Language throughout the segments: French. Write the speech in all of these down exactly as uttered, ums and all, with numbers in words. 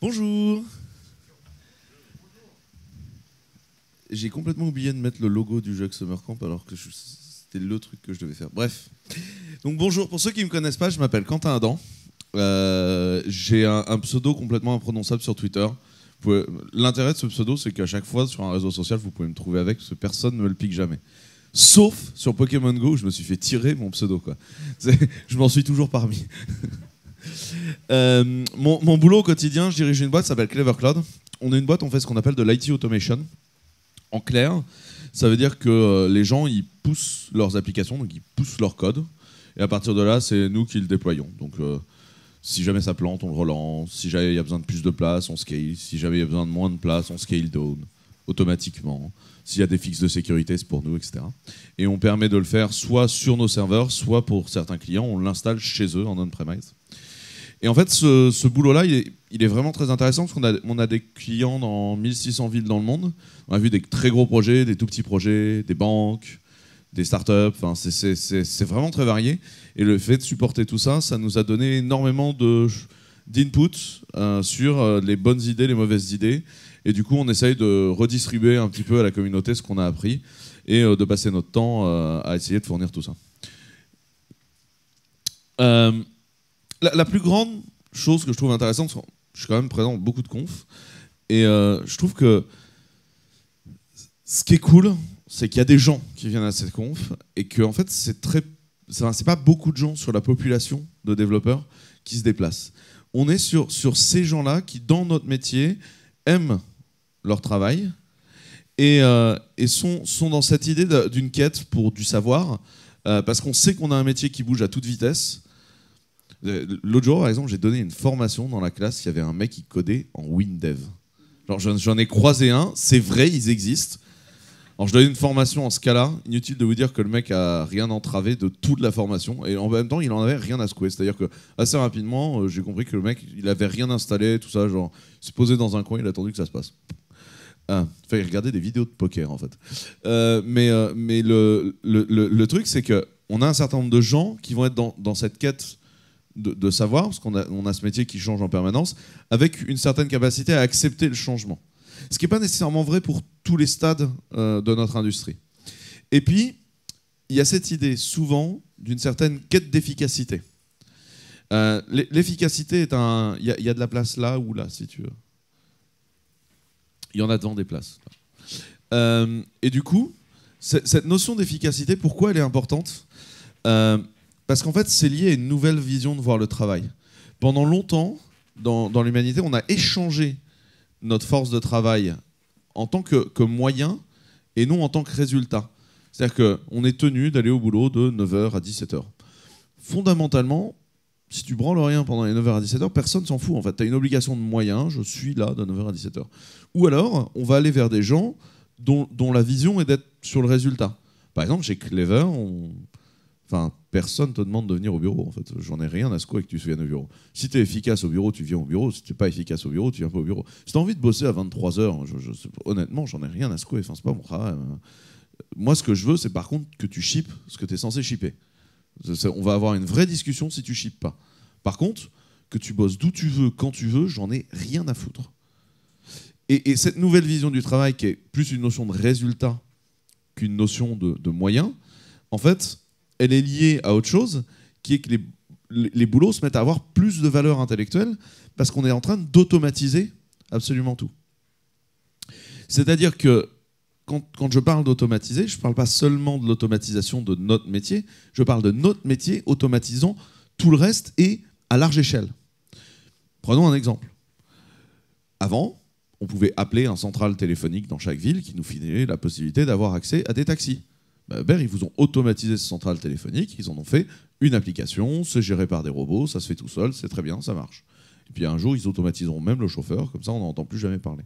Bonjour. J'ai complètement oublié de mettre le logo du jeu Summer Camp alors que je... c'était le truc que je devais faire. Bref. Donc bonjour, pour ceux qui ne me connaissent pas, je m'appelle Quentin Adam. Euh, j'ai un, un pseudo complètement imprononçable sur Twitter. Pouvez... L'intérêt de ce pseudo, c'est qu'à chaque fois sur un réseau social, vous pouvez me trouver avec, parce que personne ne me le pique jamais. Sauf sur Pokémon Go, où je me suis fait tirer mon pseudo, quoi. Je m'en suis toujours parmi. euh, mon, mon boulot au quotidien, je dirige une boîte qui s'appelle Clever Cloud. On est une boîte, on fait ce qu'on appelle de l'I T automation. En clair, ça veut dire que euh, les gens, ils poussent leurs applications, donc ils poussent leur code. Et à partir de là, c'est nous qui le déployons. Donc, euh, si jamais ça plante, on le relance. Si jamais il y a besoin de plus de place, on scale. Si jamais il y a besoin de moins de place, on scale down automatiquement. S'il y a des fixes de sécurité, c'est pour nous, et cetera. Et on permet de le faire soit sur nos serveurs, soit pour certains clients, on l'installe chez eux en on-premise. Et en fait, ce, ce boulot-là, il est, il est vraiment très intéressant parce qu'on a, on a des clients dans mille six cents villes dans le monde. On a vu des très gros projets, des tout petits projets, des banques, des startups. Enfin, c'est, c'est, c'est, c'est vraiment très varié. Et le fait de supporter tout ça, ça nous a donné énormément de, d'input euh, sur euh, les bonnes idées, les mauvaises idées. Et du coup, on essaye de redistribuer un petit peu à la communauté ce qu'on a appris et euh, de passer notre temps euh, à essayer de fournir tout ça. Euh, la, la plus grande chose que je trouve intéressante, je suis quand même présent dans beaucoup de confs, et euh, je trouve que ce qui est cool, c'est qu'il y a des gens qui viennent à cette conf et que en fait, c'est très, c'est, c'est pas beaucoup de gens sur la population de développeurs qui se déplacent. On est sur, sur ces gens-là qui, dans notre métier, aiment leur travail et, euh, et sont, sont dans cette idée de, d'une quête pour du savoir, euh, parce qu'on sait qu'on a un métier qui bouge à toute vitesse. L'autre jour, par exemple, j'ai donné une formation dans la classe, il y avait un mec qui codait en WinDev. Genre, j'en ai croisé un, c'est vrai, ils existent. Alors, je donnais une formation en ce cas-là, inutile de vous dire que le mec a rien entravé de toute la formation, et en même temps, il en avait rien à secouer. C'est-à-dire que assez rapidement, euh, j'ai compris que le mec, il avait rien installé, tout ça, genre, il s'est posé dans un coin, il a attendu que ça se passe. Ah, il fallait regarder des vidéos de poker, en fait. Euh, mais euh, mais le, le, le, le truc, c'est qu'on a un certain nombre de gens qui vont être dans, dans cette quête de, de savoir, parce qu'on a, on a ce métier qui change en permanence, avec une certaine capacité à accepter le changement. Ce qui n'est pas nécessairement vrai pour tous les stades euh, de notre industrie. Et puis, il y a cette idée, souvent, d'une certaine quête d'efficacité. Euh, l'efficacité est un... Il y, y a de la place là ou là, si tu veux. Il y en a devant des places. Euh, et du coup, cette notion d'efficacité, pourquoi elle est importante ? euh, Parce qu'en fait, c'est lié à une nouvelle vision de voir le travail. Pendant longtemps, dans, dans l'humanité, on a échangé notre force de travail en tant que, que moyen et non en tant que résultat. C'est-à-dire qu'on est tenu d'aller au boulot de neuf heures à dix-sept heures. Fondamentalement, si tu branles rien pendant les neuf heures à dix-sept heures, personne s'en fout. En fait, tu as une obligation de moyen, je suis là de neuf heures à dix-sept heures. Ou alors, on va aller vers des gens dont, dont la vision est d'être sur le résultat. Par exemple, chez Clever, on... enfin, personne ne te demande de venir au bureau. En fait. J'en ai rien à secouer que tu viennes au bureau. Si tu es efficace au bureau, tu viens au bureau. Si tu n'es pas efficace au bureau, tu viens pas au bureau. Si tu as envie de bosser à vingt-trois heures, je, je, honnêtement, j'en ai rien à secouer. Enfin, c'est pas mon travail. Moi, ce que je veux, c'est par contre que tu shippes ce que tu es censé shipper. On va avoir une vraie discussion si tu shippes pas. Par contre, que tu bosses d'où tu veux, quand tu veux, j'en ai rien à foutre. Et, et cette nouvelle vision du travail, qui est plus une notion de résultat qu'une notion de, de moyen, en fait, elle est liée à autre chose, qui est que les, les, les boulots se mettent à avoir plus de valeur intellectuelle parce qu'on est en train d'automatiser absolument tout. C'est-à-dire que quand, quand je parle d'automatiser, je ne parle pas seulement de l'automatisation de notre métier, je parle de notre métier automatisant tout le reste et à large échelle. Prenons un exemple. Avant, on pouvait appeler un central téléphonique dans chaque ville qui nous filait la possibilité d'avoir accès à des taxis. Bah, Uber, ils vous ont automatisé ce central téléphonique, ils en ont fait une application, c'est géré par des robots, ça se fait tout seul, c'est très bien, ça marche. Et puis un jour, ils automatiseront même le chauffeur, comme ça on n'entend plus jamais parler.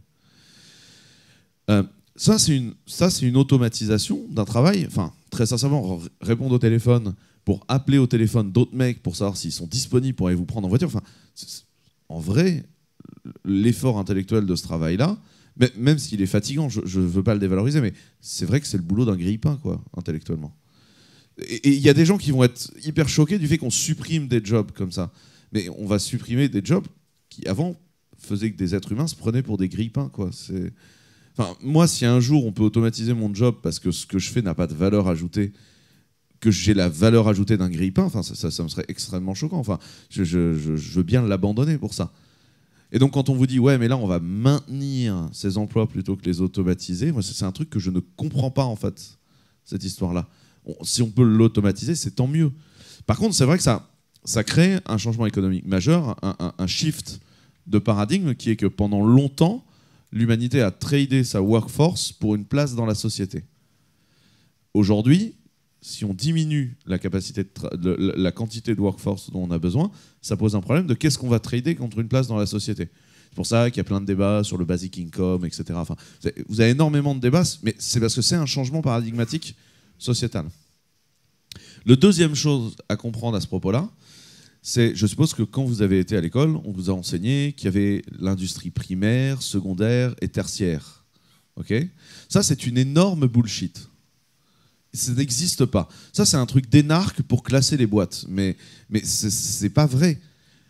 Euh, ça, c'est une, ça, c'est une automatisation d'un travail, enfin, très sincèrement, répondre au téléphone pour appeler au téléphone d'autres mecs pour savoir s'ils sont disponibles pour aller vous prendre en voiture. Enfin, en vrai, l'effort intellectuel de ce travail-là, même s'il est fatigant, je ne veux pas le dévaloriser, mais c'est vrai que c'est le boulot d'un grille-pain, quoi, intellectuellement. Et il y a des gens qui vont être hyper choqués du fait qu'on supprime des jobs comme ça. Mais on va supprimer des jobs qui, avant, faisait que des êtres humains se prenaient pour des grille-pains, quoi. C'est... Enfin, moi, si un jour on peut automatiser mon job parce que ce que je fais n'a pas de valeur ajoutée, que j'ai la valeur ajoutée d'un grille-pain, enfin, ça, ça, ça me serait extrêmement choquant. Enfin, je, je, je, je veux bien l'abandonner pour ça. Et donc, quand on vous dit, ouais, mais là, on va maintenir ces emplois plutôt que les automatiser, moi, c'est un truc que je ne comprends pas, en fait, cette histoire-là. On, si on peut l'automatiser, c'est tant mieux. Par contre, c'est vrai que ça, ça crée un changement économique majeur, un, un, un shift de paradigme qui est que pendant longtemps, l'humanité a tradé sa workforce pour une place dans la société. Aujourd'hui, si on diminue la, capacité de de, la quantité de workforce dont on a besoin, ça pose un problème de qu'est-ce qu'on va trader contre une place dans la société. C'est pour ça qu'il y a plein de débats sur le basic income, et cetera. Enfin, vous avez énormément de débats, mais c'est parce que c'est un changement paradigmatique sociétal. Le deuxième chose à comprendre à ce propos-là, c'est, je suppose que quand vous avez été à l'école, on vous a enseigné qu'il y avait l'industrie primaire, secondaire et tertiaire. Okay ? Ça, c'est une énorme bullshit. Ça n'existe pas. Ça, c'est un truc d'énarque pour classer les boîtes. Mais, mais c'est pas vrai.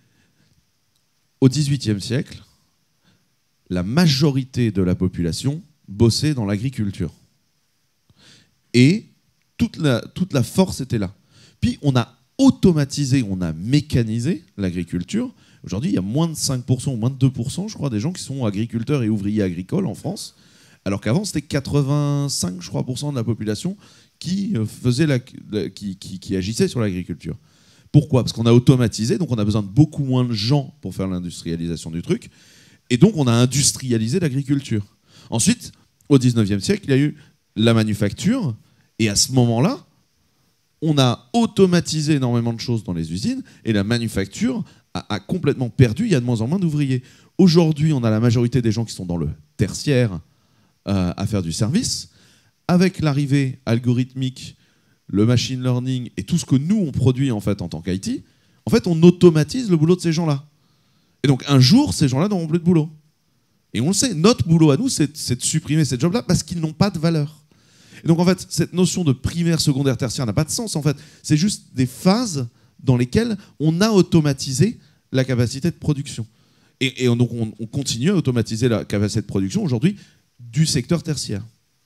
Au dix-huitième siècle, la majorité de la population bossait dans l'agriculture. Et toute la, toute la force était là. Puis on a automatisé, on a mécanisé l'agriculture. Aujourd'hui, il y a moins de cinq pour cent ou moins de deux pour cent, je crois, des gens qui sont agriculteurs et ouvriers agricoles en France. Alors qu'avant, c'était quatre-vingt-cinq, je crois, pour cent de la population qui, faisait la, qui, qui, qui agissait sur l'agriculture. Pourquoi ? Parce qu'on a automatisé, donc on a besoin de beaucoup moins de gens pour faire l'industrialisation du truc, et donc on a industrialisé l'agriculture. Ensuite, au dix-neuvième siècle, il y a eu la manufacture, et à ce moment-là, on a automatisé énormément de choses dans les usines, et la manufacture a, a complètement perdu, il y a de moins en moins d'ouvriers. Aujourd'hui, on a la majorité des gens qui sont dans le tertiaire euh, à faire du service. Avec l'arrivée algorithmique, le machine learning et tout ce que nous, on produit en, fait, en tant qu'I T, en fait, on automatise le boulot de ces gens-là. Et donc, un jour, ces gens-là n'auront plus de boulot. Et on le sait, notre boulot à nous, c'est de supprimer ces jobs-là parce qu'ils n'ont pas de valeur. Et donc, en fait, cette notion de primaire, secondaire, tertiaire n'a pas de sens, en fait. C'est juste des phases dans lesquelles on a automatisé la capacité de production. Et, et donc, on, on continue à automatiser la capacité de production, aujourd'hui, du secteur tertiaire.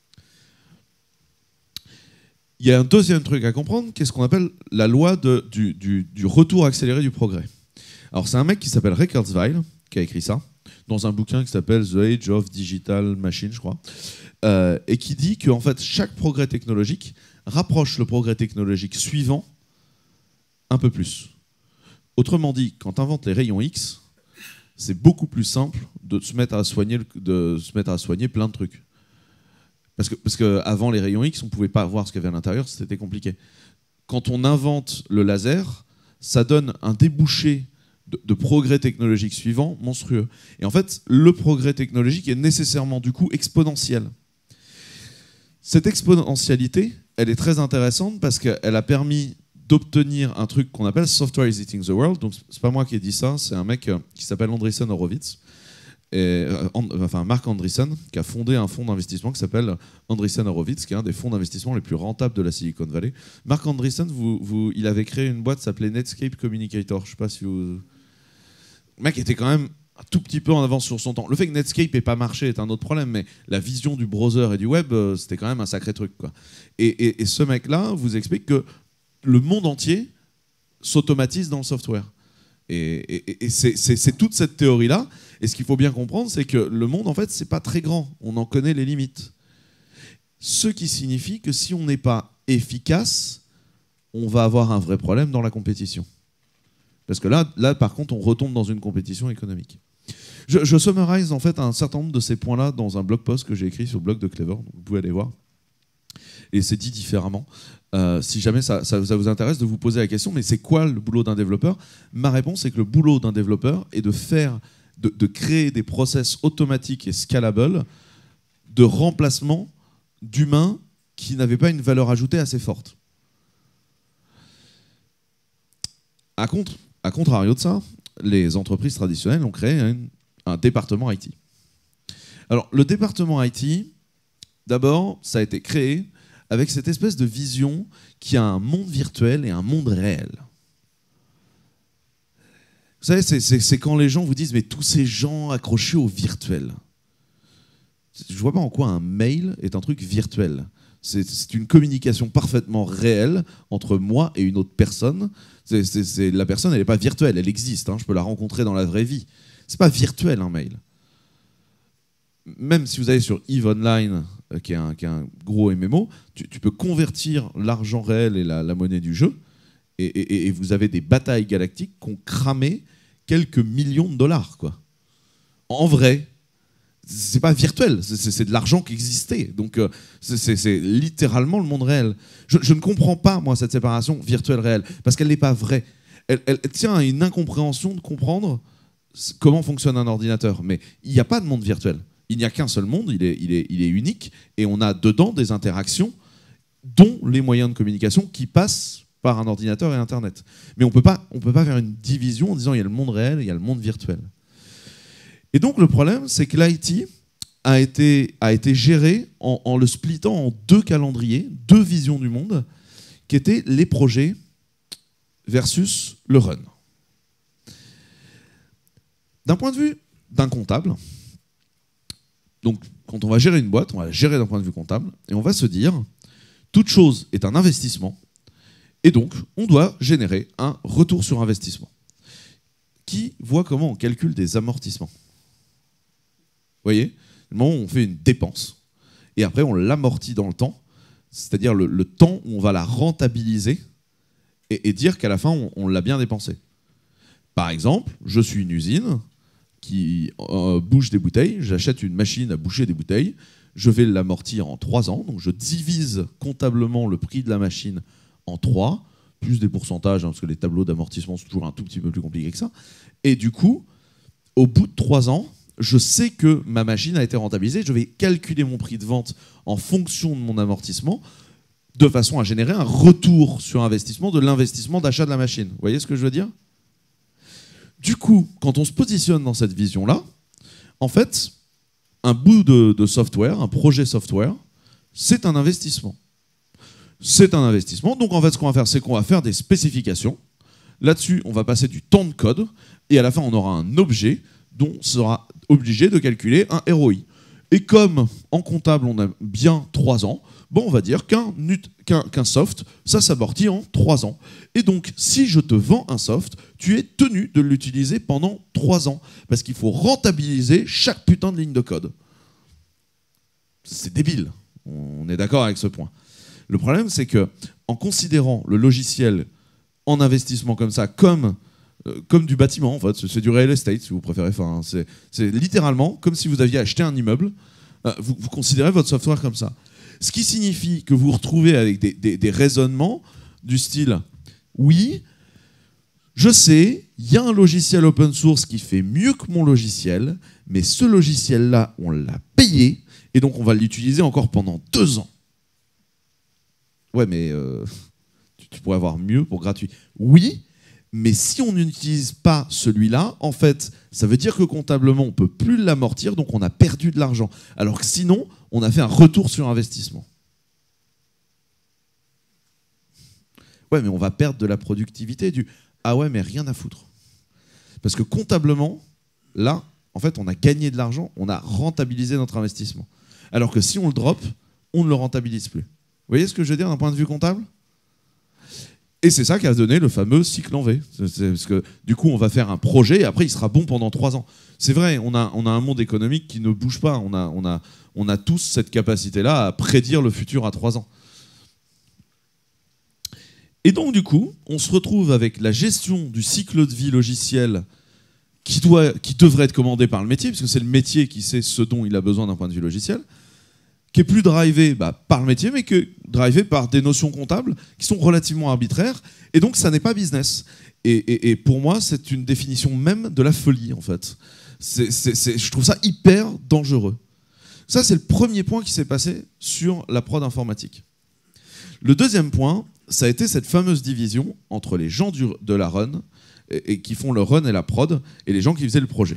Il y a un deuxième truc à comprendre, qu'est-ce qu'on appelle la loi de, du, du, du retour accéléré du progrès. Alors c'est un mec qui s'appelle Ray Kurzweil qui a écrit ça, dans un bouquin qui s'appelle The Age of Digital Machine, je crois, euh, et qui dit que en fait, chaque progrès technologique rapproche le progrès technologique suivant un peu plus. Autrement dit, quand tu inventes les rayons X, c'est beaucoup plus simple de se mettre à soigner, de se mettre à soigner plein de trucs. Parce que, parce qu'avant les rayons X, on ne pouvait pas voir ce qu'il y avait à l'intérieur, c'était compliqué. Quand on invente le laser, ça donne un débouché de, de progrès technologique suivant monstrueux. Et en fait, le progrès technologique est nécessairement du coup exponentiel. Cette exponentialité, elle est très intéressante parce qu'elle a permis d'obtenir un truc qu'on appelle Software is eating the world. Donc c'est pas moi qui ai dit ça, c'est un mec qui s'appelle Andreessen Horowitz. Et, euh, enfin, Marc Andreessen, qui a fondé un fonds d'investissement qui s'appelle Andreessen Horowitz, qui est un des fonds d'investissement les plus rentables de la Silicon Valley. Marc Andreessen, vous, vous, il avait créé une boîte qui s'appelait Netscape Communicator. Je ne sais pas si vous... Le mec était quand même un tout petit peu en avance sur son temps. Le fait que Netscape n'ait pas marché est un autre problème, mais la vision du browser et du web, c'était quand même un sacré truc, quoi. Et, et, et ce mec-là vous explique que le monde entier s'automatise dans le software. Et, et, et c'est toute cette théorie-là. Et ce qu'il faut bien comprendre, c'est que le monde, en fait, c'est pas très grand. On en connaît les limites. Ce qui signifie que si on n'est pas efficace, on va avoir un vrai problème dans la compétition. Parce que là, là par contre, on retombe dans une compétition économique. Je, je summarise en fait un certain nombre de ces points-là dans un blog post que j'ai écrit sur le blog de Clever. Donc vous pouvez aller voir. Et c'est dit différemment. Euh, si jamais ça, ça, ça vous intéresse de vous poser la question, mais c'est quoi le boulot d'un développeur ? Ma réponse est que le boulot d'un développeur est de faire, de, de créer des process automatiques et scalables de remplacement d'humains qui n'avaient pas une valeur ajoutée assez forte. À, contre, à contrario de ça, les entreprises traditionnelles ont créé un, un département I T. Alors, le département I T, d'abord, ça a été créé avec cette espèce de vision qu'il y a un monde virtuel et un monde réel. Vous savez, c'est quand les gens vous disent « mais tous ces gens accrochés au virtuel ». Je ne vois pas en quoi un mail est un truc virtuel. C'est une communication parfaitement réelle entre moi et une autre personne. C'est, c'est, c'est, la personne, elle n'est pas virtuelle, elle existe. Hein, je peux la rencontrer dans la vraie vie. C'est pas virtuel, un mail. Même si vous allez sur EVE Online, euh, qui, est un, qui est un gros M M O, tu, tu peux convertir l'argent réel et la, la monnaie du jeu, et, et, et vous avez des batailles galactiques qui ont cramé quelques millions de dollars, quoi. En vrai. C'est pas virtuel, c'est de l'argent qui existait. Donc euh, c'est littéralement le monde réel. Je, je ne comprends pas, moi, cette séparation virtuelle-réelle, parce qu'elle n'est pas vraie. Elle, elle tient à une incompréhension de comprendre comment fonctionne un ordinateur. Mais il n'y a pas de monde virtuel. Il n'y a qu'un seul monde, il est, il, est, il est unique, et on a dedans des interactions, dont les moyens de communication qui passent par un ordinateur et Internet. Mais on peut pas, on peut pas faire une division en disant il y a le monde réel et il y a le monde virtuel. Et donc le problème, c'est que l'I T a été, a été géré en, en le splittant en deux calendriers, deux visions du monde, qui étaient les projets versus le run. D'un point de vue d'un comptable, donc quand on va gérer une boîte, on va la gérer d'un point de vue comptable, et on va se dire, toute chose est un investissement, et donc on doit générer un retour sur investissement. Qui voit comment on calcule des amortissements ? Vous voyez, le moment où on fait une dépense, et après on l'amortit dans le temps, c'est-à-dire le, le temps où on va la rentabiliser et, et dire qu'à la fin, on, on l'a bien dépensé. Par exemple, je suis une usine qui euh, bouche des bouteilles, j'achète une machine à boucher des bouteilles, je vais l'amortir en trois ans, donc je divise comptablement le prix de la machine en trois, plus des pourcentages, hein, parce que les tableaux d'amortissement sont toujours un tout petit peu plus compliqués que ça, et du coup, au bout de trois ans, je sais que ma machine a été rentabilisée, je vais calculer mon prix de vente en fonction de mon amortissement, de façon à générer un retour sur investissement de l'investissement d'achat de la machine. Vous voyez ce que je veux dire ? Du coup, quand on se positionne dans cette vision-là, en fait, un bout de, de software, un projet software, c'est un investissement. C'est un investissement, donc en fait, ce qu'on va faire, c'est qu'on va faire des spécifications. Là-dessus, on va passer du temps de code, et à la fin, on aura un objet dont on sera obligé de calculer un R O I. Et comme en comptable, on a bien trois ans, bon, on va dire qu'un qu'un qu'un soft, ça s'amortit en trois ans. Et donc, si je te vends un soft, tu es tenu de l'utiliser pendant trois ans, parce qu'il faut rentabiliser chaque putain de ligne de code. C'est débile, on est d'accord avec ce point. Le problème, c'est que en considérant le logiciel en investissement comme ça, comme comme du bâtiment, en fait, c'est du real estate, si vous préférez. Enfin, c'est littéralement comme si vous aviez acheté un immeuble. Euh, vous, vous considérez votre software comme ça. Ce qui signifie que vous vous retrouvez avec des, des, des raisonnements du style « Oui, je sais, il y a un logiciel open source qui fait mieux que mon logiciel, mais ce logiciel-là, on l'a payé, et donc on va l'utiliser encore pendant deux ans. » Ouais, mais euh, tu, tu pourrais avoir mieux pour gratuit. Oui, mais si on n'utilise pas celui-là, en fait, ça veut dire que comptablement, on ne peut plus l'amortir, donc on a perdu de l'argent. Alors que sinon, on a fait un retour sur investissement. Ouais, mais on va perdre de la productivité du « Ah ouais, mais rien à foutre ». Parce que comptablement, là, en fait, on a gagné de l'argent, on a rentabilisé notre investissement. Alors que si on le drop, on ne le rentabilise plus. Vous voyez ce que je veux dire d'un point de vue comptable ? Et c'est ça qui a donné le fameux cycle en V. Parce que du coup, on va faire un projet et après, il sera bon pendant trois ans. C'est vrai, on a, on a un monde économique qui ne bouge pas. On a, on a, on a tous cette capacité-là à prédire le futur à trois ans. Et donc, du coup, on se retrouve avec la gestion du cycle de vie logiciel qui, doit, qui devrait être commandé par le métier, parce que c'est le métier qui sait ce dont il a besoin d'un point de vue logiciel, qui est plus drivé bah, par le métier, mais qui est drivé par des notions comptables qui sont relativement arbitraires, et donc ça n'est pas business. Et, et, et pour moi, c'est une définition même de la folie, en fait. C'est, c'est, c'est, je trouve ça hyper dangereux. Ça, c'est le premier point qui s'est passé sur la prod informatique. Le deuxième point, ça a été cette fameuse division entre les gens du, de la run, et, et qui font le run et la prod, et les gens qui faisaient le projet.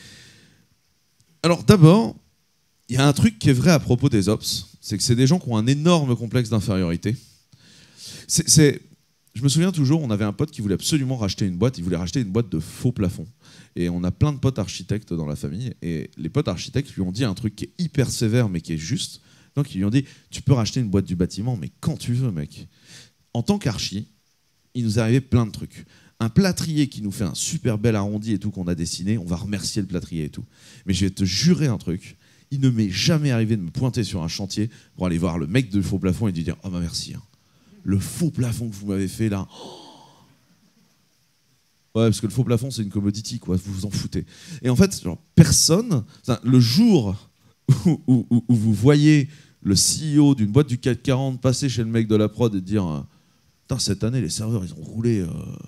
Alors d'abord, il y a un truc qui est vrai à propos des ops, c'est que c'est des gens qui ont un énorme complexe d'infériorité. C'est, c'est, je me souviens toujours, on avait un pote qui voulait absolument racheter une boîte, il voulait racheter une boîte de faux plafonds. Et on a plein de potes architectes dans la famille, et les potes architectes lui ont dit un truc qui est hyper sévère, mais qui est juste. Donc ils lui ont dit, tu peux racheter une boîte du bâtiment, mais quand tu veux, mec. En tant qu'archi, il nous est arrivé plein de trucs. Un plâtrier qui nous fait un super bel arrondi et tout qu'on a dessiné, on va remercier le plâtrier et tout. Mais je vais te jurer un truc, il ne m'est jamais arrivé de me pointer sur un chantier pour aller voir le mec de faux plafond et lui dire « Ah bah merci, hein. Le faux plafond que vous m'avez fait là... Oh » Ouais, parce que le faux plafond, c'est une commodity, quoi. Vous vous en foutez. Et en fait, genre, personne... Le jour où, où, où, où vous voyez le C E O d'une boîte du C A C quarante passer chez le mec de la prod et dire « Putain, cette année, les serveurs, ils ont roulé... Euh... »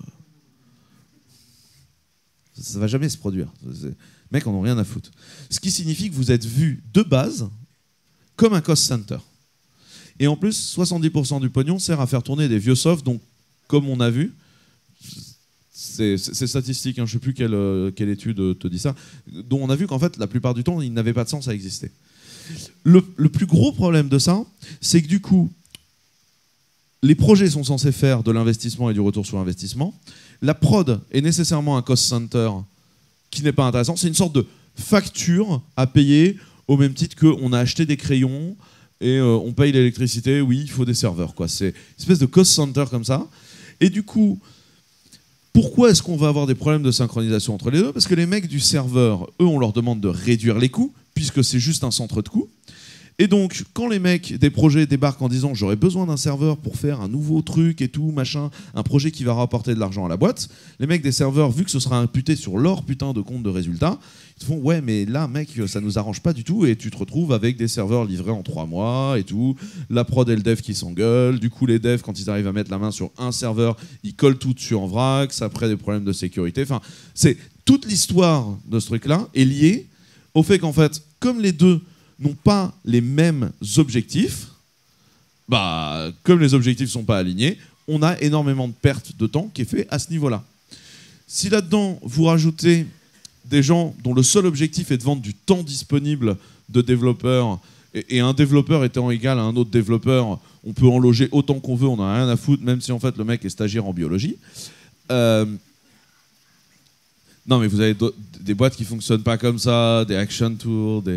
Ça ne va jamais se produire. Les mecs en ont rien à foutre. Ce qui signifie que vous êtes vu de base comme un cost center. Et en plus, soixante-dix pour cent du pognon sert à faire tourner des vieux softs, donc comme on a vu, c'est statistique, hein, je ne sais plus quelle, quelle étude te dit ça, dont on a vu qu'en fait, la plupart du temps, il n'avait pas de sens à exister. Le, le plus gros problème de ça, c'est que du coup, les projets sont censés faire de l'investissement et du retour sur investissement. La prod est nécessairement un cost center qui n'est pas intéressant. C'est une sorte de facture à payer au même titre qu'on a acheté des crayons et euh, on paye l'électricité. Oui, il faut des serveurs, quoi. C'est une espèce de cost center comme ça. Et du coup, pourquoi est-ce qu'on va avoir des problèmes de synchronisation entre les deux? Parce que les mecs du serveur, eux, on leur demande de réduire les coûts, puisque c'est juste un centre de coûts. Et donc, quand les mecs des projets débarquent en disant « j'aurais besoin d'un serveur pour faire un nouveau truc et tout, machin, un projet qui va rapporter de l'argent à la boîte », les mecs des serveurs, vu que ce sera imputé sur leur putain de compte de résultats, ils te font « ouais, mais là, mec, ça nous arrange pas du tout » et tu te retrouves avec des serveurs livrés en trois mois et tout, la prod et le dev qui s'engueulent, du coup, les devs, quand ils arrivent à mettre la main sur un serveur, ils collent tout dessus en vrac, ça crée des problèmes de sécurité. Enfin, c'est toute l'histoire de ce truc-là est liée au fait qu'en fait, comme les deux n'ont pas les mêmes objectifs, bah, comme les objectifs ne sont pas alignés, on a énormément de pertes de temps qui est fait à ce niveau-là. Si là-dedans, vous rajoutez des gens dont le seul objectif est de vendre du temps disponible de développeurs, et, et un développeur étant égal à un autre développeur, on peut en loger autant qu'on veut, on n'en a rien à foutre, même si en fait le mec est stagiaire en biologie. Euh, non mais vous avez des boîtes qui ne fonctionnent pas comme ça, des action tours, des...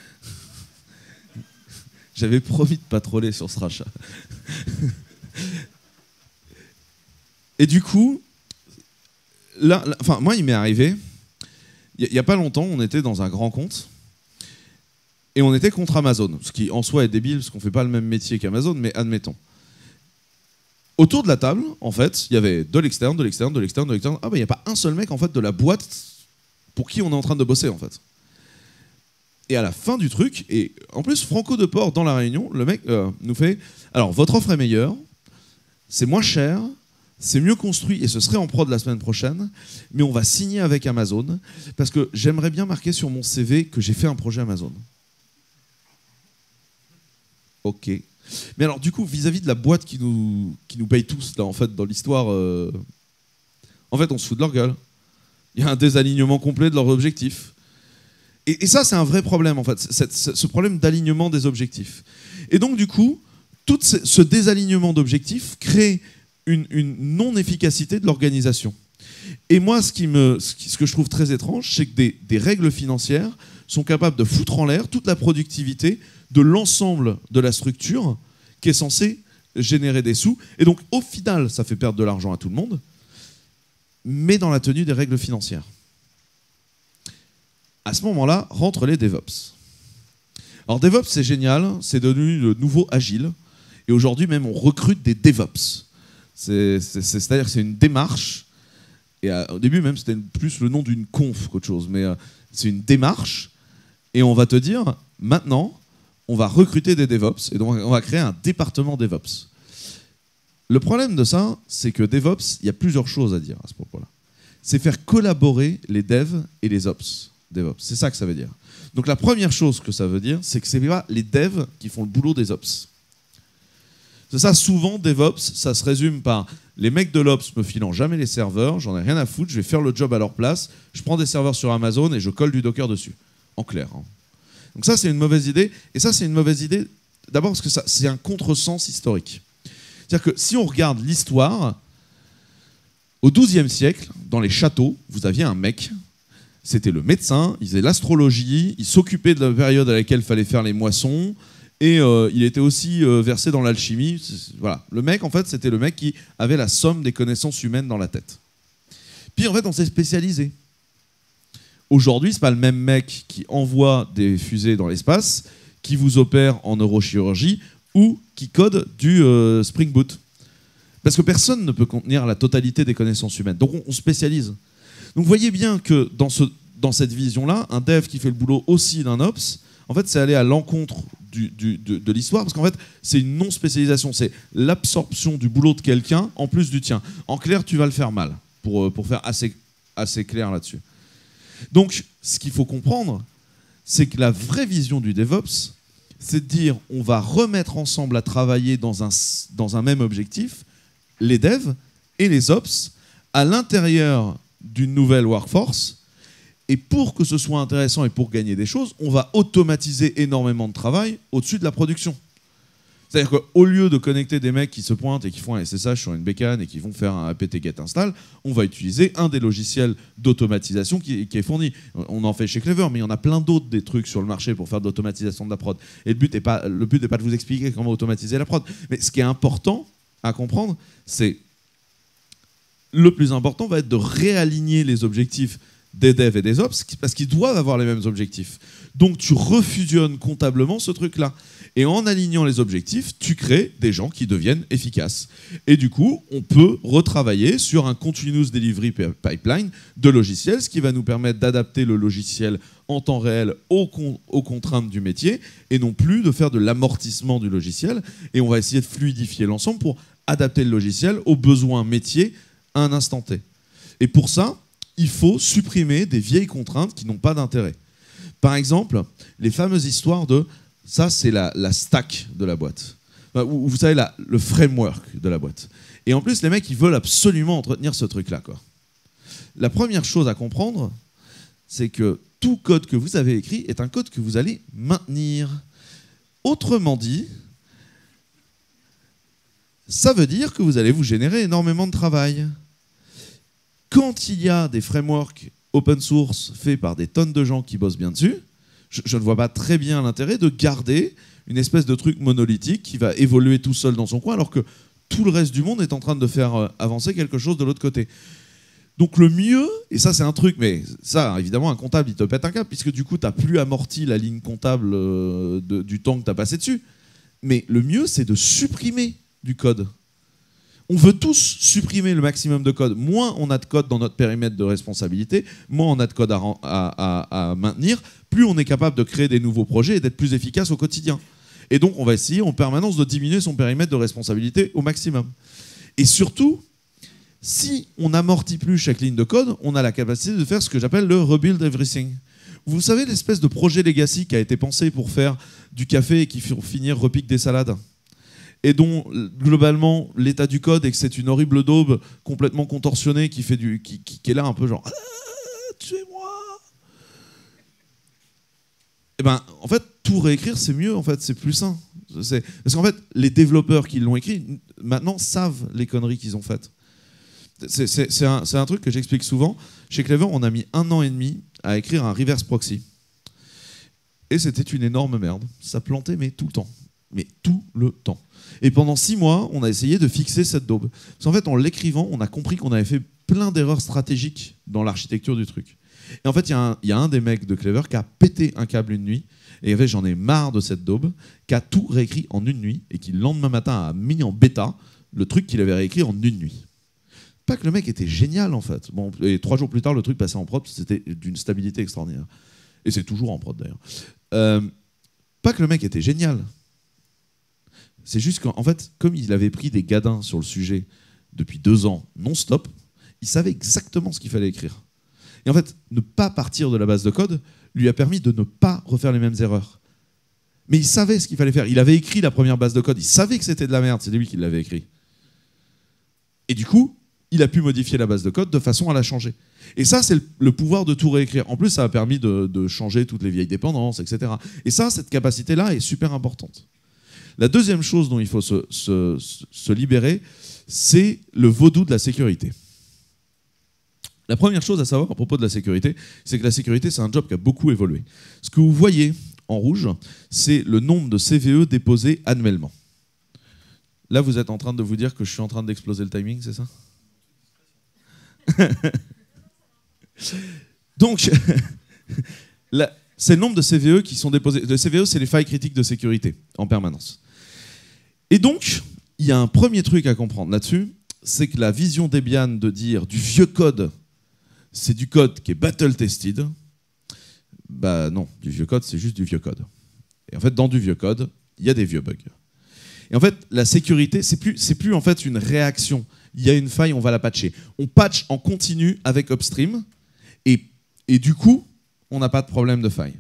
J'avais promis de pas troller sur ce rachat. Et du coup, là, là, enfin, moi, il m'est arrivé, il n'y a, a pas longtemps, on était dans un grand compte, et on était contre Amazon, ce qui en soi est débile, parce qu'on ne fait pas le même métier qu'Amazon, mais admettons. Autour de la table, en fait, il y avait de l'externe, de l'externe, de l'externe, de l'externe. Ah ben, il n'y a pas un seul mec, en fait, de la boîte pour qui on est en train de bosser, en fait. Et à la fin du truc, et en plus, Franco de Port, dans la réunion, le mec euh, nous fait « Alors, votre offre est meilleure, c'est moins cher, c'est mieux construit et ce serait en prod la semaine prochaine, mais on va signer avec Amazon parce que j'aimerais bien marquer sur mon C V que j'ai fait un projet Amazon. » Ok. Mais alors, du coup, vis-à-vis de la boîte qui nous, qui nous paye tous, là, en fait, dans l'histoire, euh, en fait, on se fout de leur gueule. Il y a un désalignement complet de leurs objectifs. Et, et ça, c'est un vrai problème, en fait, cette, ce problème d'alignement des objectifs. Et donc, du coup, tout ce, ce désalignement d'objectifs crée une, une non-efficacité de l'organisation. Et moi, ce, qui me, ce, qui, ce que je trouve très étrange, c'est que des, des règles financières sont capables de foutre en l'air toute la productivité de l'ensemble de la structure qui est censée générer des sous. Et donc, au final, ça fait perdre de l'argent à tout le monde, mais dans la tenue des règles financières. À ce moment-là, rentrent les DevOps. Alors, DevOps, c'est génial, c'est devenu le nouveau Agile. Et aujourd'hui, même, on recrute des DevOps. C'est-à-dire que c'est une démarche. Et à, au début, même, c'était plus le nom d'une conf qu'autre chose. Mais euh, c'est une démarche. Et on va te dire, maintenant, on va recruter des DevOps. Et donc, on va créer un département DevOps. Le problème de ça, c'est que DevOps, il y a plusieurs choses à dire à ce propos-là. C'est faire collaborer les devs et les ops. DevOps, c'est ça que ça veut dire. Donc la première chose que ça veut dire, c'est que ce n'est pas les devs qui font le boulot des ops. C'est ça, souvent, DevOps, ça se résume par les mecs de l'Ops me filant jamais les serveurs, j'en ai rien à foutre, je vais faire le job à leur place, je prends des serveurs sur Amazon et je colle du Docker dessus. En clair. Hein. Donc ça, c'est une mauvaise idée. Et ça, c'est une mauvaise idée, d'abord parce que c'est un contresens historique. C'est-à-dire que si on regarde l'histoire, Au douzième siècle, dans les châteaux, vous aviez un mec, c'était le médecin, il faisait l'astrologie, il s'occupait de la période à laquelle il fallait faire les moissons, et euh, il était aussi euh, versé dans l'alchimie. Voilà. Le mec, en fait, c'était le mec qui avait la somme des connaissances humaines dans la tête. Puis, en fait, on s'est spécialisé. Aujourd'hui, ce n'est pas le même mec qui envoie des fusées dans l'espace, qui vous opère en neurochirurgie ou qui code du euh, Spring Boot. Parce que personne ne peut contenir la totalité des connaissances humaines. Donc on, on spécialise. Donc vous voyez bien que dans, ce, dans cette vision-là, un dev qui fait le boulot aussi d'un ops, en fait, c'est aller à l'encontre du, du, de, de l'histoire, parce qu'en fait, c'est une non-spécialisation. C'est l'absorption du boulot de quelqu'un en plus du tien. En clair, tu vas le faire mal, pour, pour faire assez, assez clair là-dessus. Donc, ce qu'il faut comprendre, c'est que la vraie vision du DevOps, c'est de dire on va remettre ensemble à travailler dans un, dans un même objectif, les devs et les ops, à l'intérieur d'une nouvelle workforce. Et pour que ce soit intéressant et pour gagner des choses, on va automatiser énormément de travail au-dessus de la production. C'est-à-dire qu'au lieu de connecter des mecs qui se pointent et qui font un S S H sur une bécane et qui vont faire un apt get install, on va utiliser un des logiciels d'automatisation qui, qui est fourni. On en fait chez Clever, mais il y en a plein d'autres des trucs sur le marché pour faire de l'automatisation de la prod. Et le but n'est pas, le but n'est pas de vous expliquer comment automatiser la prod. Mais ce qui est important à comprendre, c'est le plus important va être de réaligner les objectifs des devs et des ops, parce qu'ils doivent avoir les mêmes objectifs. Donc tu refusionnes comptablement ce truc-là. Et en alignant les objectifs, tu crées des gens qui deviennent efficaces. Et du coup, on peut retravailler sur un continuous delivery pipeline de logiciels, ce qui va nous permettre d'adapter le logiciel en temps réel aux, con aux contraintes du métier, et non plus de faire de l'amortissement du logiciel. Et on va essayer de fluidifier l'ensemble pour adapter le logiciel aux besoins métiers à un instant T. Et pour ça, il faut supprimer des vieilles contraintes qui n'ont pas d'intérêt. Par exemple, les fameuses histoires de « ça, c'est la, la stack de la boîte ». Ou vous savez, la, le framework de la boîte. Et en plus, les mecs, ils veulent absolument entretenir ce truc-là, quoi. La première chose à comprendre, c'est que tout code que vous avez écrit est un code que vous allez maintenir. Autrement dit, ça veut dire que vous allez vous générer énormément de travail. Quand il y a des frameworks open source faits par des tonnes de gens qui bossent bien dessus, je, je ne vois pas très bien l'intérêt de garder une espèce de truc monolithique qui va évoluer tout seul dans son coin, alors que tout le reste du monde est en train de faire avancer quelque chose de l'autre côté. Donc le mieux, et ça c'est un truc, mais ça évidemment un comptable il te pète un câble, puisque du coup tu n'as plus amorti la ligne comptable de, du temps que tu as passé dessus. Mais le mieux c'est de supprimer du code. On veut tous supprimer le maximum de code. Moins on a de code dans notre périmètre de responsabilité, moins on a de code à, à, à, à maintenir, plus on est capable de créer des nouveaux projets et d'être plus efficace au quotidien. Et donc on va essayer en permanence de diminuer son périmètre de responsabilité au maximum. Et surtout, si on n'amortit plus chaque ligne de code, on a la capacité de faire ce que j'appelle le rebuild everything. Vous savez l'espèce de projet legacy qui a été pensé pour faire du café et qui finir repique des salades, et dont globalement l'état du code est que c'est une horrible daube complètement contorsionnée qui, fait du, qui, qui, qui est là un peu genre ah, tuez-moi. Et ben en fait tout réécrire c'est mieux, en fait c'est plus sain. Parce qu'en fait les développeurs qui l'ont écrit maintenant savent les conneries qu'ils ont faites. C'est un, un truc que j'explique souvent. Chez Clever, on a mis un an et demi à écrire un reverse proxy. Et c'était une énorme merde. Ça plantait, mais tout le temps. Mais tout le temps. Et pendant six mois, on a essayé de fixer cette daube. Parce qu'en fait, en l'écrivant, on a compris qu'on avait fait plein d'erreurs stratégiques dans l'architecture du truc. Et en fait, il y, y a un des mecs de Clever qui a pété un câble une nuit. Et en fait, j'en ai marre de cette daube, qui a tout réécrit en une nuit et qui, le lendemain matin, a mis en bêta le truc qu'il avait réécrit en une nuit. Pas que le mec était génial en fait. Bon, et trois jours plus tard, le truc passait en prod, c'était d'une stabilité extraordinaire. Et c'est toujours en prod d'ailleurs. Euh, pas que le mec était génial. C'est juste qu'en fait, comme il avait pris des gadins sur le sujet depuis deux ans non-stop, il savait exactement ce qu'il fallait écrire. Et en fait, ne pas partir de la base de code lui a permis de ne pas refaire les mêmes erreurs. Mais il savait ce qu'il fallait faire. Il avait écrit la première base de code, il savait que c'était de la merde, c'est lui qui l'avait écrit. Et du coup, il a pu modifier la base de code de façon à la changer. Et ça, c'est le, le pouvoir de tout réécrire. En plus, ça a permis de, de changer toutes les vieilles dépendances, et cetera. Et ça, cette capacité-là est super importante. La deuxième chose dont il faut se, se, se libérer, c'est le vaudou de la sécurité. La première chose à savoir à propos de la sécurité, c'est que la sécurité, c'est un job qui a beaucoup évolué. Ce que vous voyez en rouge, c'est le nombre de C V E déposés annuellement. Là, vous êtes en train de vous dire que je suis en train d'exploser le timing, c'est ça? Donc, c'est le nombre de C V E qui sont déposés. Le C V E, c'est les failles critiques de sécurité en permanence. Et donc, il y a un premier truc à comprendre là-dessus, c'est que la vision Debian de dire du vieux code, c'est du code qui est battle-tested, bah non, du vieux code, c'est juste du vieux code. Et en fait, dans du vieux code, il y a des vieux bugs. Et en fait, la sécurité, c'est plus, c'est plus en fait une réaction. Il y a une faille, on va la patcher. On patch en continu avec Upstream, et, et du coup, on n'a pas de problème de faille.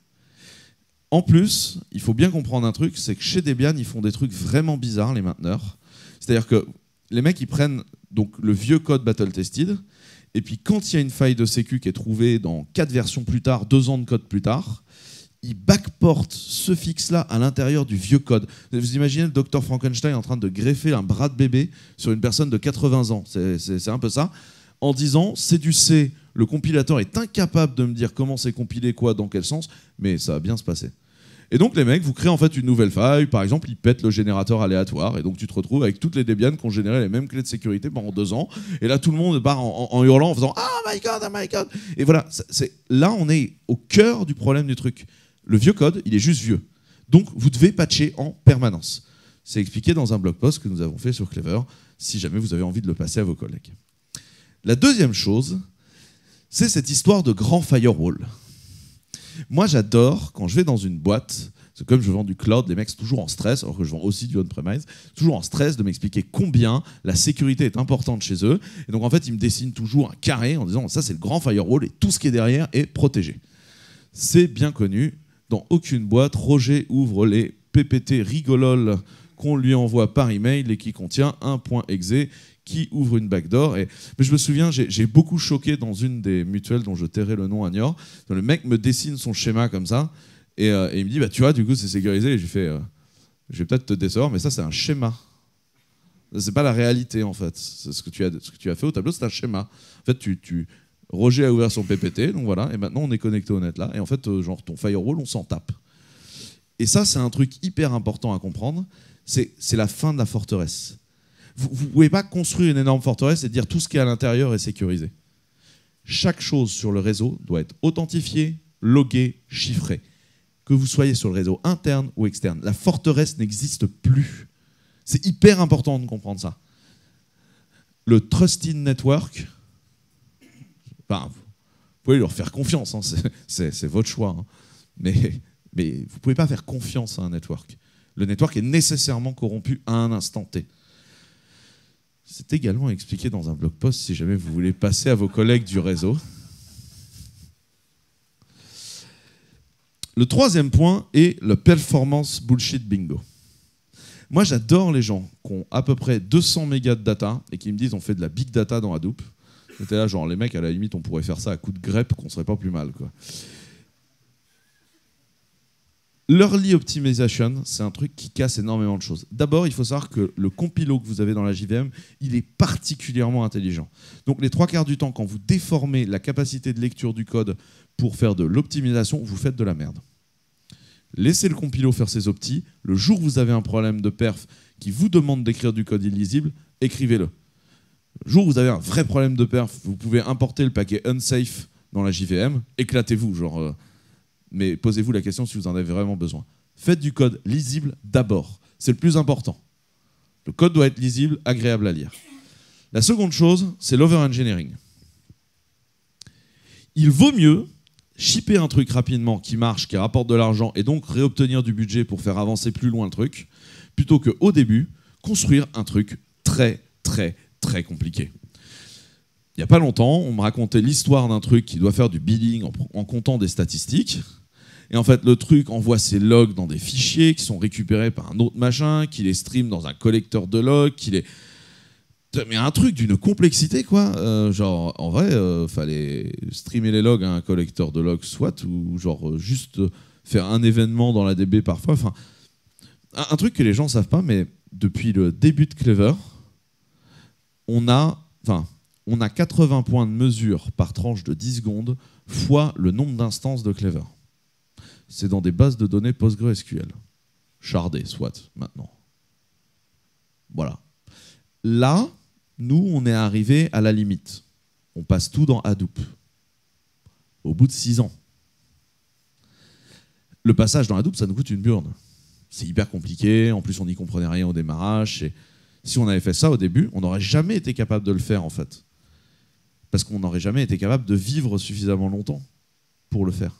En plus, il faut bien comprendre un truc, c'est que chez Debian, ils font des trucs vraiment bizarres, les mainteneurs. C'est-à-dire que les mecs, ils prennent donc le vieux code battle-tested, et puis quand il y a une faille de sécu qui est trouvée dans quatre versions plus tard, deux ans de code plus tard, ils backportent ce fixe-là à l'intérieur du vieux code. Vous imaginez le docteur Frankenstein en train de greffer un bras de bébé sur une personne de quatre-vingts ans. C'est un peu ça. En disant, c'est du C, le compilateur est incapable de me dire comment c'est compilé, quoi, dans quel sens, mais ça va bien se passer. Et donc les mecs, vous créez en fait une nouvelle faille, par exemple, ils pètent le générateur aléatoire, et donc tu te retrouves avec toutes les Debian qui ont généré les mêmes clés de sécurité pendant deux ans, et là tout le monde part en, en, en hurlant, en faisant « Oh my god, oh my god !» Et voilà, c'est, là on est au cœur du problème du truc. Le vieux code, il est juste vieux. Donc vous devez patcher en permanence. C'est expliqué dans un blog post que nous avons fait sur Clever, si jamais vous avez envie de le passer à vos collègues. La deuxième chose, c'est cette histoire de grand firewall. Moi, j'adore, quand je vais dans une boîte, c'est comme je vends du cloud, les mecs sont toujours en stress, alors que je vends aussi du on-premise, toujours en stress de m'expliquer combien la sécurité est importante chez eux. Et donc, en fait, ils me dessinent toujours un carré en disant « ça, c'est le grand firewall et tout ce qui est derrière est protégé ». C'est bien connu. Dans aucune boîte, Roger ouvre les P P T rigololes qu'on lui envoie par email et qui contient un point exe qui ouvre une backdoor. Et... Mais je me souviens, j'ai beaucoup choqué dans une des mutuelles dont je tairai le nom à Niort. Le mec me dessine son schéma comme ça et, euh, et il me dit bah, tu vois, du coup, c'est sécurisé. Et j'ai fait euh, je vais peut-être te décevoir, mais ça, c'est un schéma. C'est pas la réalité, en fait. Ce que, tu as, ce que tu as fait au tableau, c'est un schéma. En fait, tu. tu Roger a ouvert son P P T, donc voilà, et maintenant on est connecté au net là, et en fait, euh, genre ton firewall, on s'en tape. Et ça, c'est un truc hyper important à comprendre, c'est la fin de la forteresse. Vous ne pouvez pas construire une énorme forteresse et dire tout ce qui est à l'intérieur est sécurisé. Chaque chose sur le réseau doit être authentifiée, loguée, chiffrée. Que vous soyez sur le réseau interne ou externe, la forteresse n'existe plus. C'est hyper important de comprendre ça. Le Trusted Network, ben, vous pouvez leur faire confiance, hein, c'est votre choix. Hein. Mais, mais vous ne pouvez pas faire confiance à un network. Le network est nécessairement corrompu à un instant T. C'est également expliqué dans un blog post si jamais vous voulez passer à vos collègues du réseau. Le troisième point est le performance bullshit bingo. Moi, j'adore les gens qui ont à peu près deux cents mégas de data et qui me disent on fait de la big data dans Hadoop. C'était là, genre, les mecs, à la limite, on pourrait faire ça à coup de grep, qu'on serait pas plus mal, quoi. L'early optimization, c'est un truc qui casse énormément de choses. D'abord, il faut savoir que le compilo que vous avez dans la J V M, il est particulièrement intelligent. Donc, les trois quarts du temps, quand vous déformez la capacité de lecture du code pour faire de l'optimisation, vous faites de la merde. Laissez le compilo faire ses optis. Le jour où vous avez un problème de perf qui vous demande d'écrire du code illisible, écrivez-le. Le jour où vous avez un vrai problème de perf, vous pouvez importer le paquet unsafe dans la J V M, éclatez-vous, genre, euh, mais posez-vous la question si vous en avez vraiment besoin. Faites du code lisible d'abord, c'est le plus important. Le code doit être lisible, agréable à lire. La seconde chose, c'est l'over-engineering. Il vaut mieux shipper un truc rapidement qui marche, qui rapporte de l'argent, et donc réobtenir du budget pour faire avancer plus loin le truc, plutôt qu'au début, construire un truc très, très, très compliqué. Il n'y a pas longtemps, on me racontait l'histoire d'un truc qui doit faire du billing en, en comptant des statistiques. Et en fait, le truc envoie ses logs dans des fichiers qui sont récupérés par un autre machin, qui les stream dans un collecteur de logs, qui les... Mais un truc d'une complexité, quoi. Euh, genre, en vrai, euh, fallait streamer les logs à un collecteur de logs, soit, ou genre euh, juste faire un événement dans la D B parfois. Enfin, un, un truc que les gens ne savent pas, mais depuis le début de Clever, on a... Enfin, on a quatre-vingts points de mesure par tranche de dix secondes fois le nombre d'instances de Clever. C'est dans des bases de données PostgreSQL. Shardé, soit, maintenant. Voilà. Là, nous, on est arrivé à la limite. On passe tout dans Hadoop. Au bout de six ans. Le passage dans Hadoop, ça nous coûte une burne. C'est hyper compliqué, en plus on n'y comprenait rien au démarrage. Et si on avait fait ça au début, on n'aurait jamais été capable de le faire, en fait. Parce qu'on n'aurait jamais été capable de vivre suffisamment longtemps pour le faire.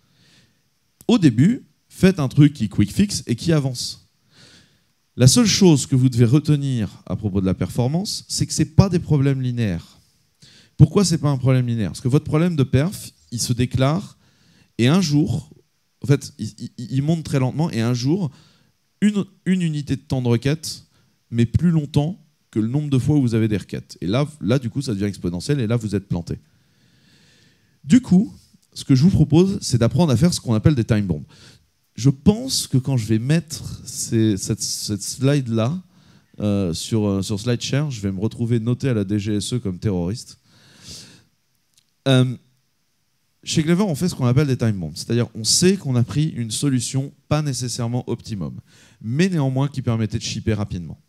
Au début, faites un truc qui quick fix et qui avance. La seule chose que vous devez retenir à propos de la performance, c'est que ce n'est pas des problèmes linéaires. Pourquoi ce n'est pas un problème linéaire? Parce que votre problème de perf, il se déclare et un jour, en fait, il, il, il monte très lentement et un jour, une, une unité de temps de requête, mais plus longtemps que le nombre de fois où vous avez des requêtes. Et là, là, du coup, ça devient exponentiel et là, vous êtes planté. Du coup, ce que je vous propose, c'est d'apprendre à faire ce qu'on appelle des time bombs. Je pense que quand je vais mettre ces, cette, cette slide-là euh, sur, euh, sur SlideShare, je vais me retrouver noté à la D G S E comme terroriste. Euh, chez Clever, on fait ce qu'on appelle des time bombs. C'est-à-dire on sait qu'on a pris une solution pas nécessairement optimum, mais néanmoins qui permettait de shipper rapidement.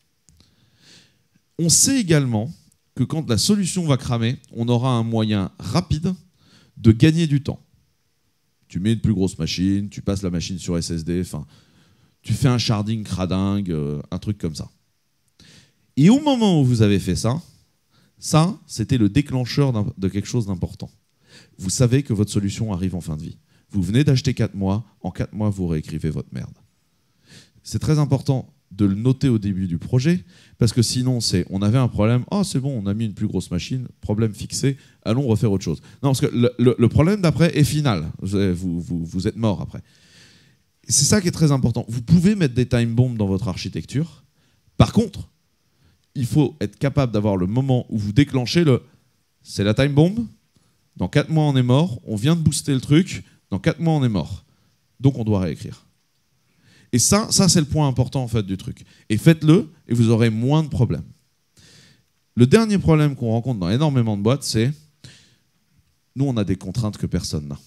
On sait également que quand la solution va cramer, on aura un moyen rapide de gagner du temps. Tu mets une plus grosse machine, tu passes la machine sur S S D, enfin, tu fais un sharding cradingue, euh, un truc comme ça. Et au moment où vous avez fait ça, ça, c'était le déclencheur de quelque chose d'important. Vous savez que votre solution arrive en fin de vie. Vous venez d'acheter quatre mois, en quatre mois, vous réécrivez votre merde. C'est très important de le noter au début du projet, parce que sinon, c'est on avait un problème, ah oh, c'est bon, on a mis une plus grosse machine, problème fixé, allons refaire autre chose. Non, parce que le, le, le problème d'après est final, vous, vous, vous êtes mort après. C'est ça qui est très important. Vous pouvez mettre des time bombs dans votre architecture, par contre, il faut être capable d'avoir le moment où vous déclenchez le « c'est la time bomb, dans quatre mois on est mort, on vient de booster le truc, dans quatre mois on est mort, donc on doit réécrire ». Et ça, ça c'est le point important en fait du truc. Et faites-le et vous aurez moins de problèmes. Le dernier problème qu'on rencontre dans énormément de boîtes, c'est nous on a des contraintes que personne n'a.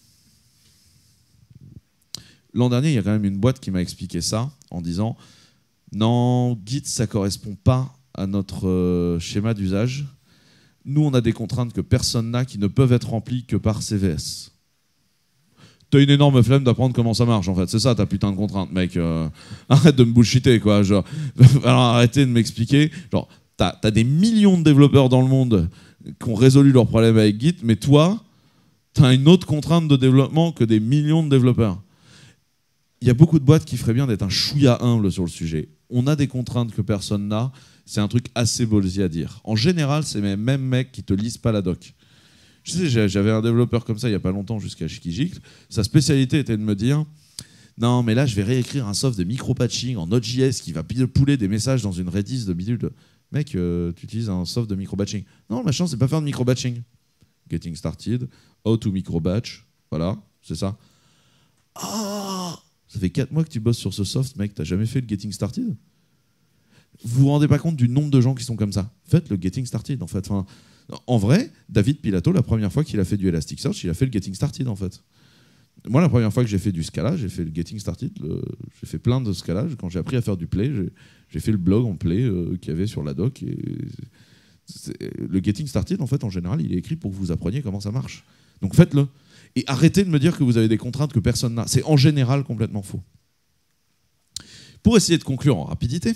L'an dernier, il y a quand même une boîte qui m'a expliqué ça en disant non, Git ça correspond pas à notre euh, schéma d'usage. Nous on a des contraintes que personne n'a qui ne peuvent être remplies que par C V S. T'as une énorme flemme d'apprendre comment ça marche, en fait. C'est ça, ta putain de contrainte, mec. Euh, arrête de me bullshiter, quoi. Genre, alors, arrêtez de m'expliquer. Genre, t'as, t'as des millions de développeurs dans le monde qui ont résolu leurs problèmes avec Git, mais toi, t'as une autre contrainte de développement que des millions de développeurs. Il y a beaucoup de boîtes qui feraient bien d'être un chouïa humble sur le sujet. On a des contraintes que personne n'a. C'est un truc assez ballsy à dire. En général, c'est les mêmes mecs qui te lisent pas la doc. Je sais, j'avais un développeur comme ça il n'y a pas longtemps jusqu'à Chikigic. Sa spécialité était de me dire non, mais là, je vais réécrire un soft de micro-patching en Node.js qui va pouler des messages dans une Redis de bidule. Mec, euh, tu utilises un soft de micro-batching. Non, le machin, c'est pas faire de micro-batching. Getting started, how to micro-batch. Voilà, c'est ça. Ah, ça fait quatre mois que tu bosses sur ce soft, mec. T'as jamais fait le getting started? Vous vous rendez pas compte du nombre de gens qui sont comme ça? Faites le getting started, en fait. Enfin, en vrai, David Pilato, la première fois qu'il a fait du Elasticsearch, il a fait le getting started, en fait. Moi, la première fois que j'ai fait du Scala, j'ai fait le getting started. Le... J'ai fait plein de Scala. Quand j'ai appris à faire du play, j'ai, j'ai fait le blog en play euh, qu'il y avait sur la doc. Et le getting started, en fait, en général, il est écrit pour que vous appreniez comment ça marche. Donc faites-le. Et arrêtez de me dire que vous avez des contraintes que personne n'a. C'est en général complètement faux. Pour essayer de conclure en rapidité,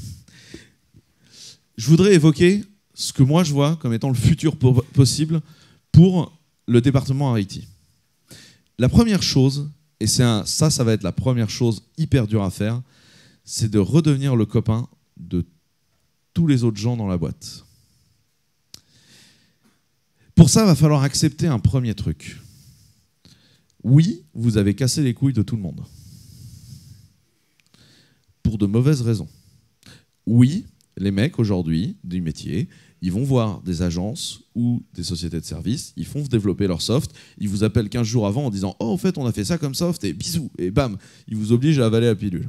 je voudrais évoquer ce que moi je vois comme étant le futur possible pour le département I T. La première chose, et c'est un, ça, ça va être la première chose hyper dure à faire, c'est de redevenir le copain de tous les autres gens dans la boîte. Pour ça, il va falloir accepter un premier truc. Oui, vous avez cassé les couilles de tout le monde. Pour de mauvaises raisons. Oui, les mecs aujourd'hui du métier, ils vont voir des agences ou des sociétés de services, ils font développer leur soft, ils vous appellent quinze jours avant en disant « Oh, en fait, on a fait ça comme soft, et bisous !» Et bam, ils vous obligent à avaler la pilule.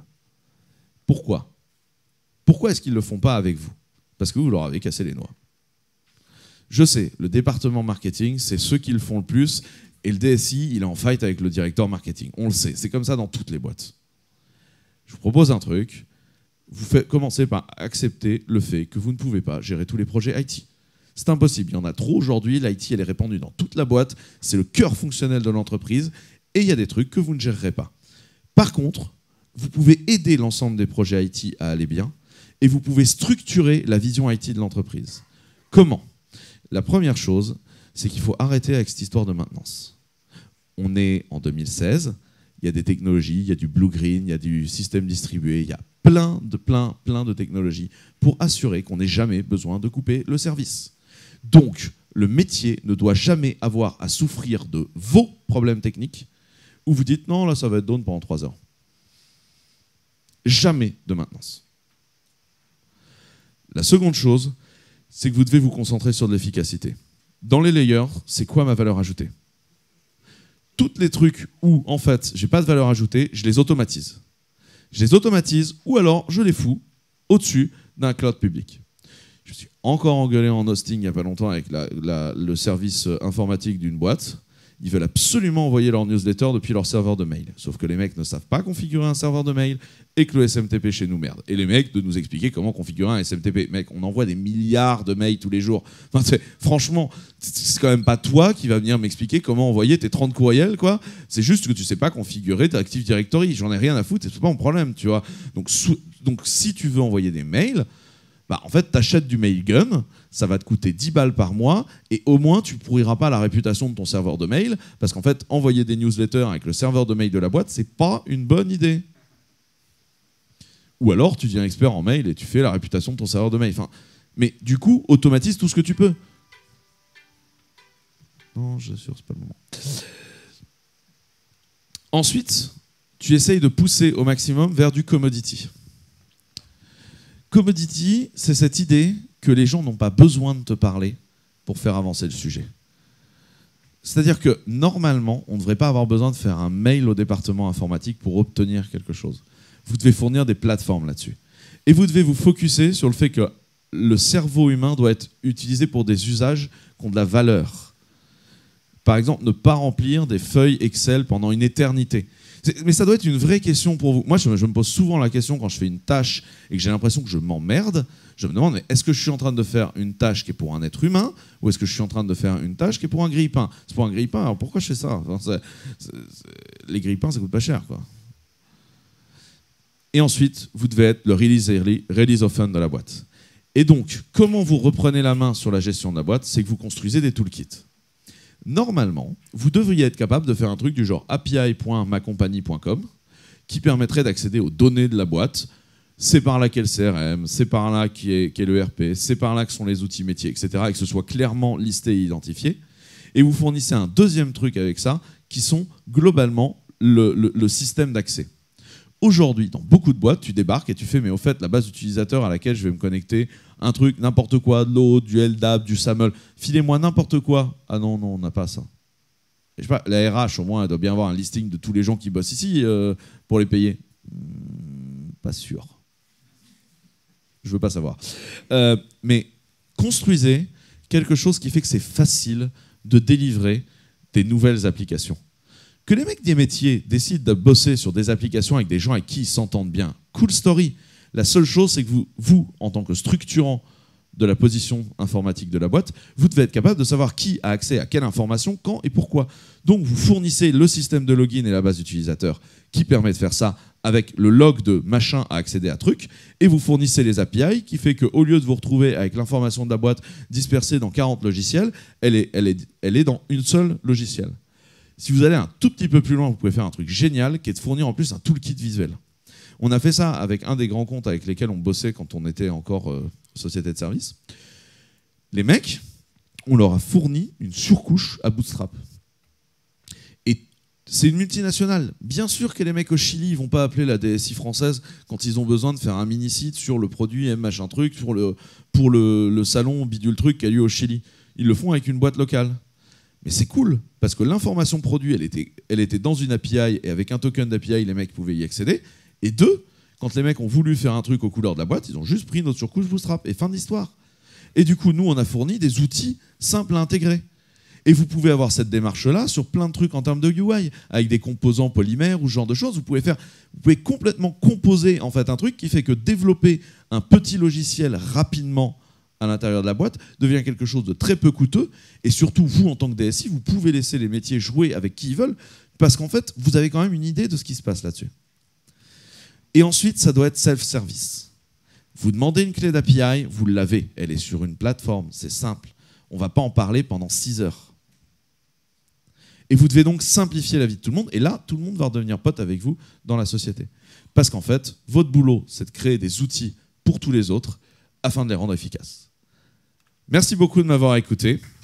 Pourquoi ? Pourquoi est-ce qu'ils ne le font pas avec vous ? Parce que vous leur avez cassé les noix. Je sais, le département marketing, c'est ceux qui le font le plus, et le D S I, il est en fight avec le directeur marketing. On le sait, c'est comme ça dans toutes les boîtes. Je vous propose un truc, vous faites, commencez par accepter le fait que vous ne pouvez pas gérer tous les projets I T. C'est impossible, il y en a trop aujourd'hui, l'I T elle est répandue dans toute la boîte, c'est le cœur fonctionnel de l'entreprise, et il y a des trucs que vous ne gérerez pas. Par contre, vous pouvez aider l'ensemble des projets I T à aller bien, et vous pouvez structurer la vision I T de l'entreprise. Comment ? La première chose, c'est qu'il faut arrêter avec cette histoire de maintenance. On est en deux mille seize, il y a des technologies, il y a du blue-green, il y a du système distribué, il y a plein de, plein, plein de technologies pour assurer qu'on n'ait jamais besoin de couper le service. Donc, le métier ne doit jamais avoir à souffrir de vos problèmes techniques où vous dites « non, là, ça va être down pendant trois heures ». Jamais de maintenance. La seconde chose, c'est que vous devez vous concentrer sur de l'efficacité. Dans les layers, c'est quoi ma valeur ajoutée ? Tous les trucs où, en fait, j'ai pas de valeur ajoutée, je les automatise. Je les automatise ou alors je les fous au-dessus d'un cloud public. Je me suis encore engueulé en hosting il n'y a pas longtemps avec la, la, le service informatique d'une boîte. Ils veulent absolument envoyer leur newsletter depuis leur serveur de mail. Sauf que les mecs ne savent pas configurer un serveur de mail et que le S M T P chez nous merde. Et les mecs de nous expliquer comment configurer un S M T P. Mec, on envoie des milliards de mails tous les jours. Enfin, franchement, c'est quand même pas toi qui va venir m'expliquer comment envoyer tes trente courriels, quoi. C'est juste que tu sais pas configurer ta Active Directory. J'en ai rien à foutre, c'est pas mon problème, tu vois. Donc, donc si tu veux envoyer des mails, bah, en fait, tu achètes du Mailgun, ça va te coûter dix balles par mois, et au moins, tu ne pourriras pas la réputation de ton serveur de mail, parce qu'en fait, envoyer des newsletters avec le serveur de mail de la boîte, c'est pas une bonne idée. Ou alors, tu deviens expert en mail et tu fais la réputation de ton serveur de mail. Enfin, mais du coup, automatise tout ce que tu peux. Non, j'assure, c'est pas le moment. Ensuite, tu essayes de pousser au maximum vers du commodity. Commodity, c'est cette idée que les gens n'ont pas besoin de te parler pour faire avancer le sujet. C'est-à-dire que normalement, on ne devrait pas avoir besoin de faire un mail au département informatique pour obtenir quelque chose. Vous devez fournir des plateformes là-dessus. Et vous devez vous focuser sur le fait que le cerveau humain doit être utilisé pour des usages qui ont de la valeur. Par exemple, ne pas remplir des feuilles Excel pendant une éternité. Mais ça doit être une vraie question pour vous. Moi, je me pose souvent la question quand je fais une tâche et que j'ai l'impression que je m'emmerde. Je me demande, est-ce que je suis en train de faire une tâche qui est pour un être humain ou est-ce que je suis en train de faire une tâche qui est pour un grille-pain ? C'est pour un grille-pain, alors pourquoi je fais ça ? Enfin, c'est, c'est, c'est, les grille-pains, ça coûte pas cher, quoi. Et ensuite, vous devez être le release early, release often de la boîte. Et donc, comment vous reprenez la main sur la gestion de la boîte ? C'est que vous construisez des toolkits. Normalement, vous devriez être capable de faire un truc du genre A P I point ma compagnie point com qui permettrait d'accéder aux données de la boîte. C'est par là qu'est le C R M, c'est par là qu'est est le R P, c'est par là que sont les outils métiers, et cetera, et que ce soit clairement listé et identifié. Et vous fournissez un deuxième truc avec ça, qui sont globalement le, le, le système d'accès. Aujourd'hui, dans beaucoup de boîtes, tu débarques et tu fais, mais au fait, la base utilisateur à laquelle je vais me connecter, un truc, n'importe quoi, de l'eau, du L D A P, du SAML, filez-moi n'importe quoi. Ah non, non, on n'a pas ça. Et je sais pas, la R H, au moins, elle doit bien avoir un listing de tous les gens qui bossent ici euh, pour les payer. Hmm, pas sûr. Je veux pas savoir. Euh, mais construisez quelque chose qui fait que c'est facile de délivrer des nouvelles applications. Que les mecs des métiers décident de bosser sur des applications avec des gens avec qui ils s'entendent bien, cool story. La seule chose, c'est que vous, vous, en tant que structurant de la position informatique de la boîte, vous devez être capable de savoir qui a accès à quelle information, quand et pourquoi. Donc, vous fournissez le système de login et la base utilisateur qui permet de faire ça avec le log de machin à accéder à truc, et vous fournissez les A P I qui fait qu'au lieu de vous retrouver avec l'information de la boîte dispersée dans quarante logiciels, elle est, elle est, elle est dans une seule logiciel. Si vous allez un tout petit peu plus loin, vous pouvez faire un truc génial qui est de fournir en plus un toolkit visuel. On a fait ça avec un des grands comptes avec lesquels on bossait quand on était encore euh, société de service. Les mecs, on leur a fourni une surcouche à Bootstrap. Et c'est une multinationale. Bien sûr que les mecs au Chili ne vont pas appeler la D S I française quand ils ont besoin de faire un mini-site sur le produit M machin truc, sur le, pour le, le salon bidule truc qui a lieu au Chili. Ils le font avec une boîte locale. Mais c'est cool, parce que l'information produit, elle était, elle était dans une A P I, et avec un token d'A P I, les mecs pouvaient y accéder. Et deux, quand les mecs ont voulu faire un truc aux couleurs de la boîte, ils ont juste pris notre surcouche Bootstrap, et fin de l'histoire. Et du coup, nous, on a fourni des outils simple à intégrer. Et vous pouvez avoir cette démarche-là sur plein de trucs en termes de U I, avec des composants polymères ou ce genre de choses. Vous pouvez, faire, vous pouvez complètement composer en fait, un truc qui fait que développer un petit logiciel rapidement à l'intérieur de la boîte devient quelque chose de très peu coûteux. Et surtout, vous, en tant que D S I, vous pouvez laisser les métiers jouer avec qui ils veulent, parce qu'en fait, vous avez quand même une idée de ce qui se passe là-dessus. Et ensuite, ça doit être self-service. Vous demandez une clé d'A P I, vous l'avez. Elle est sur une plateforme, c'est simple. On ne va pas en parler pendant six heures. Et vous devez donc simplifier la vie de tout le monde. Et là, tout le monde va redevenir pote avec vous dans la société. Parce qu'en fait, votre boulot, c'est de créer des outils pour tous les autres afin de les rendre efficaces. Merci beaucoup de m'avoir écouté.